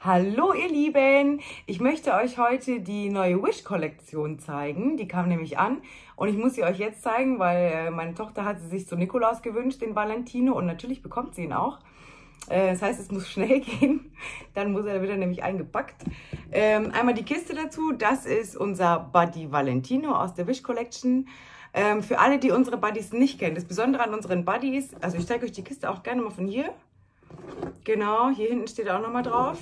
Hallo ihr Lieben, ich möchte euch heute die neue Wish-Kollektion zeigen. Die kam nämlich an und ich muss sie euch jetzt zeigen, weil meine Tochter hat sie sich zu Nikolaus gewünscht, den Valentino, und natürlich bekommt sie ihn auch. Das heißt, es muss schnell gehen, dann wird er nämlich eingepackt. Einmal die Kiste dazu, das ist unser Buddy Valentino aus der Wish Collection. Für alle, die unsere Buddies nicht kennen, das Besondere an unseren Buddies, also ich zeige euch die Kiste auch gerne mal von hier. Genau, hier hinten steht auch nochmal drauf.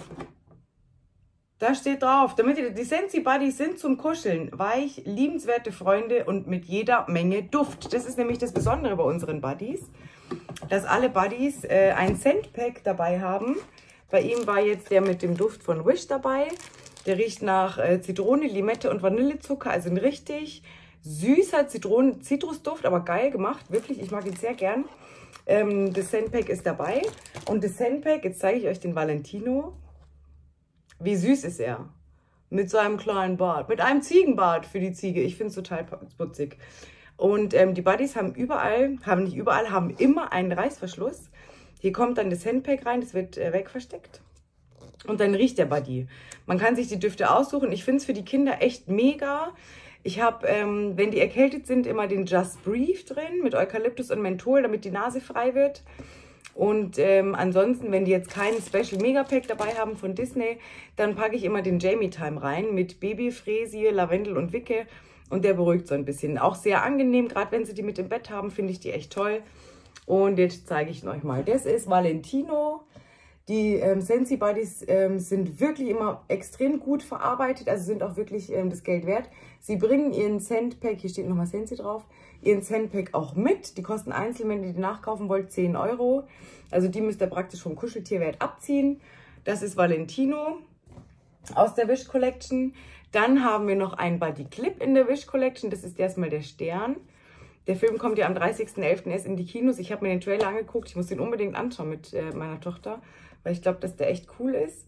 Da steht drauf, damit die Scentsy Buddies sind zum Kuscheln, weich, liebenswerte Freunde und mit jeder Menge Duft. Das ist nämlich das Besondere bei unseren Buddies, dass alle Buddies ein Scent Pack dabei haben. Bei ihm war jetzt der mit dem Duft von Wish dabei. Der riecht nach Zitrone, Limette und Vanillezucker, also ein richtig süßer Zitrusduft, aber geil gemacht, wirklich, ich mag ihn sehr gern. Das Scent Pack ist dabei und das Scent Pack, jetzt zeige ich euch den Valentino. Wie süß ist er? Mit so einem kleinen Bart. Mit einem Ziegenbart für die Ziege. Ich finde es total putzig. Und die Buddies haben haben immer einen Reißverschluss. Hier kommt dann das Handpack rein, das wird wegversteckt. Und dann riecht der Buddy. Man kann sich die Düfte aussuchen. Ich finde es für die Kinder echt mega. Ich habe, wenn die erkältet sind, immer den Just Breathe drin mit Eukalyptus und Menthol, damit die Nase frei wird. Und ansonsten, wenn die jetzt keinen Special Mega Pack dabei haben von Disney, dann packe ich immer den Jamie Time rein mit Baby, Fräsie, Lavendel und Wicke. Und der beruhigt so ein bisschen. Auch sehr angenehm, gerade wenn sie die mit im Bett haben, finde ich die echt toll. Und jetzt zeige ich euch mal. Das ist Valentino. Die Scentsy Buddies sind wirklich immer extrem gut verarbeitet, also sind auch wirklich das Geld wert. Sie bringen ihren Scent Pack, hier steht nochmal Scentsy drauf, ihren Scent Pack auch mit. Die kosten einzeln, wenn ihr die nachkaufen wollt, 10 €. Also die müsst ihr praktisch vom Kuscheltierwert abziehen. Das ist Valentino aus der Wish Collection. Dann haben wir noch einen Buddy Clip in der Wish Collection, das ist erstmal der Stern. Der Film kommt ja am 30.11. erst in die Kinos. Ich habe mir den Trailer angeguckt, ich muss den unbedingt anschauen mit meiner Tochter, weil ich glaube, dass der echt cool ist.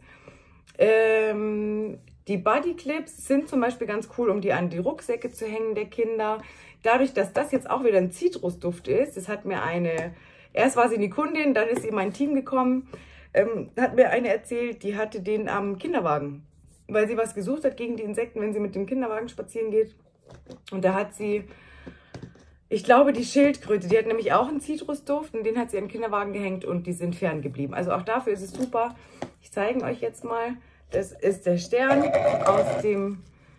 Die Buddy Clips sind zum Beispiel ganz cool, um die an die Rucksäcke zu hängen der Kinder. Dadurch, dass das jetzt auch wieder ein Zitrusduft ist, das hat mir erst war sie eine Kundin, dann ist sie in mein Team gekommen, hat mir eine erzählt, die hatte den am Kinderwagen, weil sie was gesucht hat gegen die Insekten, wenn sie mit dem Kinderwagen spazieren geht. Und da hat sie, ich glaube, die Schildkröte, die hat nämlich auch einen Zitrusduft und den hat sie am Kinderwagen gehängt und die sind ferngeblieben. Also auch dafür ist es super. Ich zeige euch jetzt mal, das ist der Stern aus dem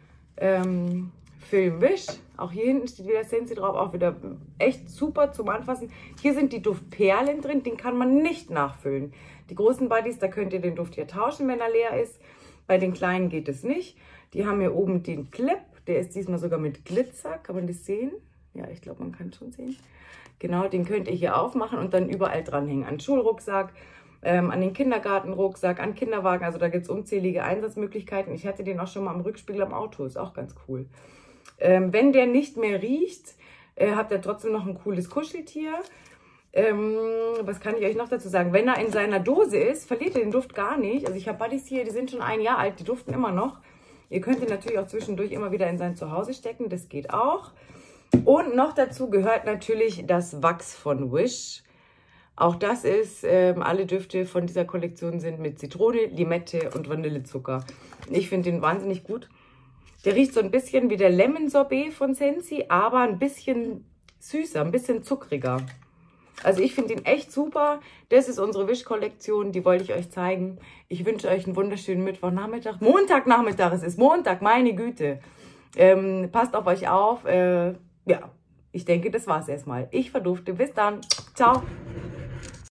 Film Wish. Auch hier hinten steht wieder Scentsy drauf, auch wieder echt super zum Anfassen. Hier sind die Duftperlen drin, den kann man nicht nachfüllen. Die großen Buddies, da könnt ihr den Duft hier tauschen, wenn er leer ist. Bei den kleinen geht es nicht. Die haben hier oben den Clip, der ist diesmal sogar mit Glitzer, kann man das sehen? Ja, ich glaube, man kann es schon sehen. Genau, den könnt ihr hier aufmachen und dann überall dranhängen. An den Schulrucksack, an den Kindergartenrucksack, an Kinderwagen. Also da gibt es unzählige Einsatzmöglichkeiten. Ich hatte den auch schon mal am Rückspiegel am Auto. Ist auch ganz cool. Wenn der nicht mehr riecht, habt ihr trotzdem noch ein cooles Kuscheltier. Was kann ich euch noch dazu sagen? Wenn er in seiner Dose ist, verliert er den Duft gar nicht. Also ich habe Buddies hier, die sind schon 1 Jahr alt, die duften immer noch. Ihr könnt ihn natürlich auch zwischendurch immer wieder in sein Zuhause stecken. Das geht auch. Und noch dazu gehört natürlich das Wachs von Wish. Auch das ist, alle Düfte von dieser Kollektion sind mit Zitrone, Limette und Vanillezucker. Ich finde den wahnsinnig gut. Der riecht so ein bisschen wie der Lemon Sorbet von Scentsy, aber ein bisschen süßer, ein bisschen zuckriger. Also ich finde ihn echt super. Das ist unsere Wish-Kollektion, die wollte ich euch zeigen. Ich wünsche euch einen wunderschönen Mittwochnachmittag. Montagnachmittag, es ist Montag, meine Güte. Passt auf euch auf. Ja, ich denke, das war's erstmal. Ich verdufte. Bis dann. Ciao.